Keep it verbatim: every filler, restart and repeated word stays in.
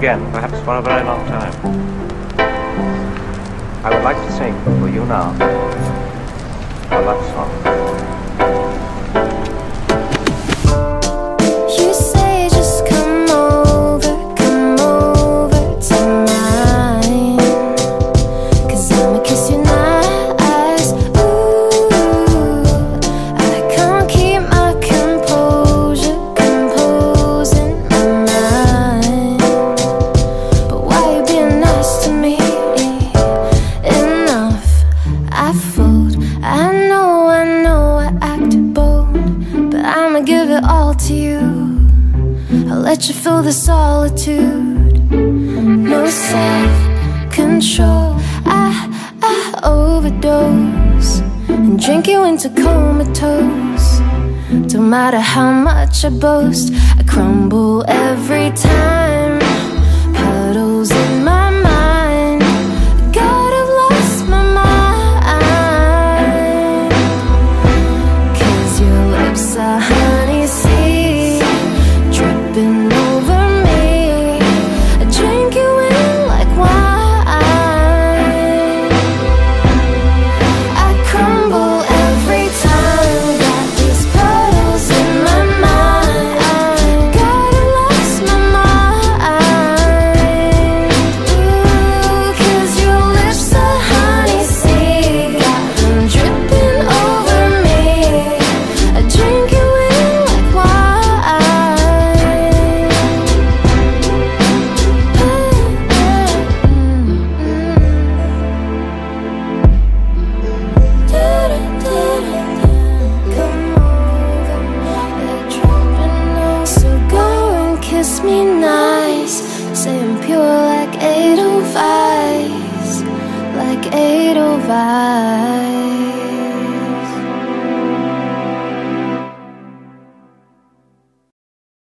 again, perhaps for a very long time. I would like to sing for you now a love song. You say just come over, come over tonight, 'cause I'ma kiss you nice. Ooh, I can't keep my composure, composing my mind. But why you being nice to me? Enough, I fooled. I know, I know I acted bold, but I'ma give it all to you. I'll let you feel the solitude. No self-control. I, I overdose and drink you into comatose. Don't matter how much I boast, I crumble every time. Puddles in my mind, God, I've lost my mind. 'Cause your lips are honey sea, dripping over me. I drink you in like wine. I crumble every time. Got these puddles in my mind. God, I lost my mind. Ooh, 'cause your lips are honey sea, got them dripping over me. I drink you in like wine. Come over, they're dropping off. So go and kiss me nice. Say I'm pure like eight oh five, like eight oh five.